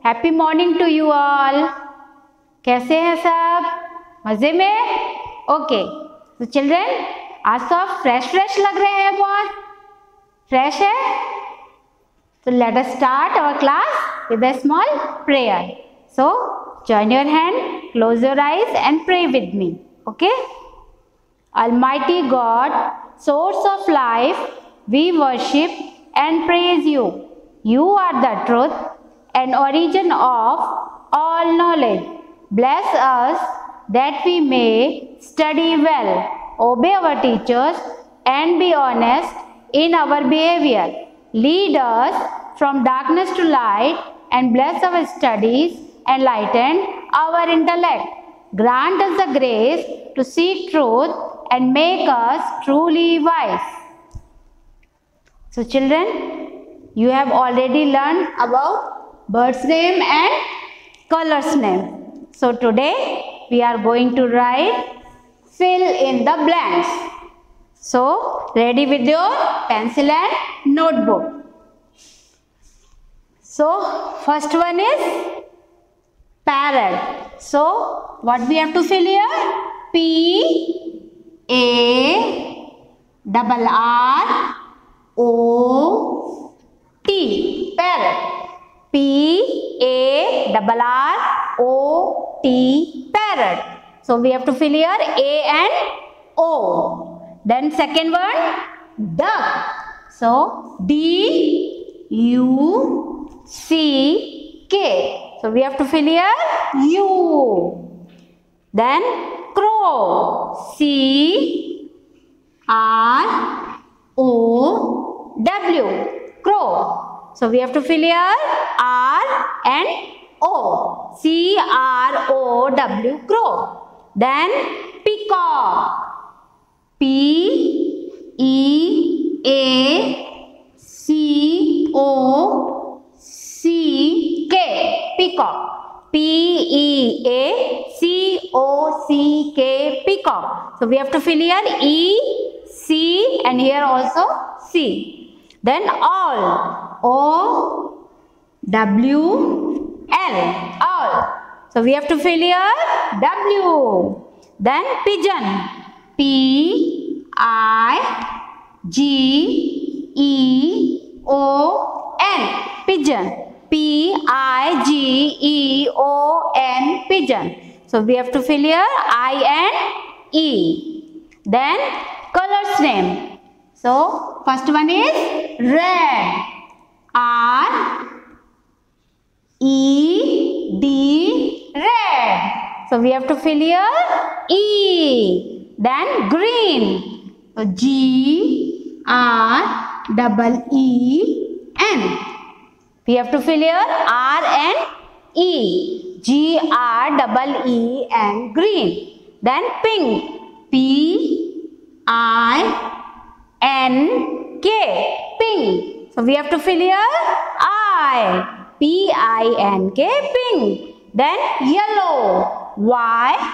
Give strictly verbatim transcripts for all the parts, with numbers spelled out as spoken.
Happy morning to you all. कैसे हैं सब? मजे में? ओके, तो चिल्ड्रन आज तो आप फ्रेश फ्रेश लग रहे हैं, बहुत फ्रेश है। तो let us start our class with a small prayer. So join your hand, close your eyes and pray with me. Okay? Almighty God, source of life, we worship and praise you. You are the truth and origin of all knowledge. Bless us that we may study well, obey our teachers and be honest in our behavior. Lead us from darkness to light and bless our studies, enlighten our intellect. Grant us the grace to seek truth and make us truly wise. So children, you have already learned about bird's name and color's name. So today we are going to write fill in the blanks. So ready with your pencil and notebook. So first one is parrot. So what we have to fill here? P A double R O T, parrot. P A double R O T, parrot. So we have to fill here A and O. Then second one, duck. So D U C K. So we have to fill here U. Then crow. C R O W. Crow. So we have to fill here R and O. C R O W. Crow. Then peacock. P E A C O C K. Peacock. P E A C O C K. Peacock. So we have to fill here E, C and here also C. Then owl. O W L. Owl. So we have to fill here W. Then pigeon. P I G E O N. Pigeon. P I G E O N. Pigeon. So we have to fill here I and E. Then color's name. So first one is red. R E D. Red. So we have to fill here E. Then green. So G R double E N. We have to fill here R and E. G R double E and green. Then pink. P I N K. Pink. So we have to fill here I. P I N K. Pink. Then yellow. Y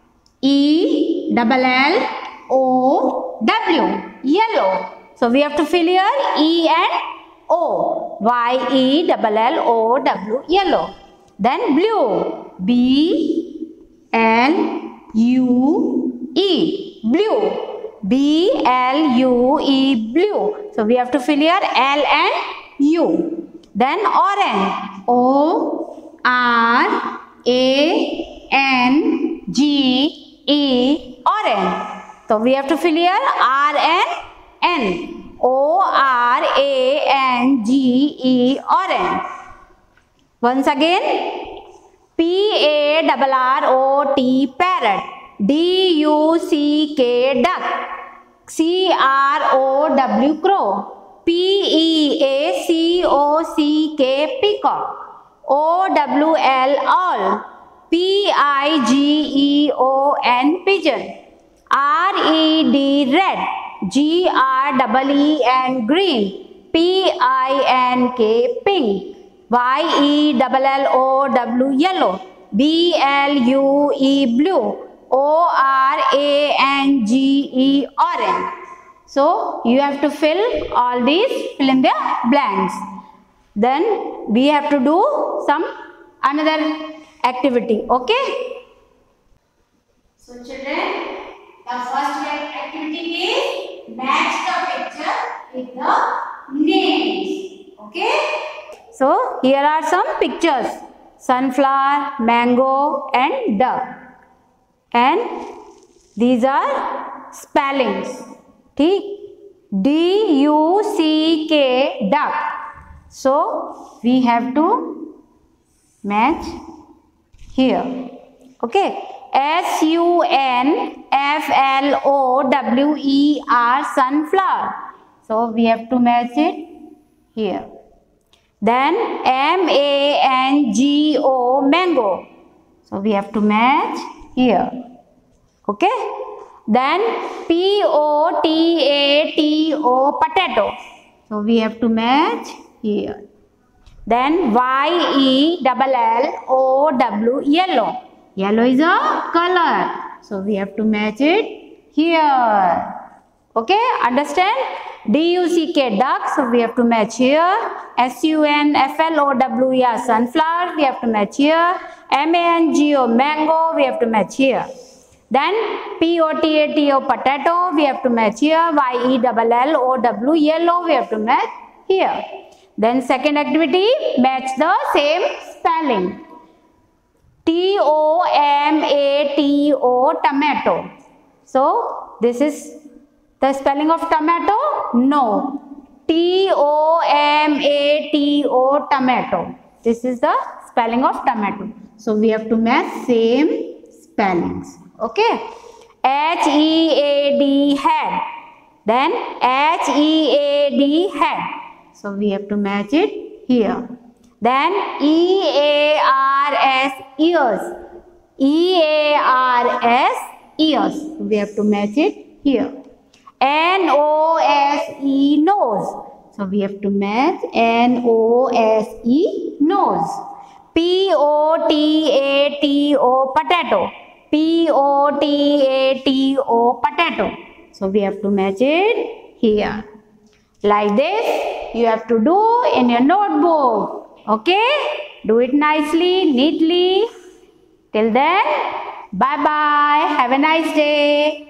E double L O W. Yellow. So we have to fill here E and O. Y E double L O W. Yellow. Then blue. B L U E. Blue. B L U E. Blue. So we have to fill here L and U. Then orange. O R A N G E. Orange. So we have to fill here R and N. O R A N G E. Orange. Once again, P A R R O T. Parrot. D U C K. Duck. C R O W. Crow. P E A C O C K. Peacock. O W L. Owl. P I G E O N. Pigeon. R E D. Red. G R E E N. Green. P I N K. Pink. Y E L L O W. Yellow. B L U E. Blue. O R A N G E. Orange. So you have to fill all these, fill in the blanks. Then we have to do some another activity. Okay. So children, the first activity is match the picture with the names. Okay. So here are some pictures: sunflower, mango, and duck. And these are spellings. ठीक, D U C K, duck. So we have to match here. Okay. S U N F L O W E R, sunflower. So we have to match it here. Then M A N G O, mango. So we have to match here. Okay. Then P O T A T O, potato. So we have to match here. Then Y E L L O W, yellow. Yellow is a color. So we have to match it here. Okay, understand? D U C K, duck. So we have to match here. S U N F L O W E R, sunflower. We have to match here. M A N G O, mango. We have to match here. Then P O T A T O, potato. We have to match here. Y E L L O W, yellow. We have to match here. Then second activity, match the same spelling. T O M A T O, tomato. So this is the spelling of tomato? No. T O M A T O, tomato. This is the spelling of tomato. So we have to match same spellings. Okay. H E A D, head. Then H E A D, head. So we have to match it here. Then E A R S, ears. E A R S, ears. We have to match it here. N O S E, nose. So we have to match N O S E, nose. P O T A T O, potato. P O T A T O, potato. So we have to match it here. Like this, you have to do in your notebook. Okay? Do it nicely, neatly. Till then, bye bye. Have a nice day.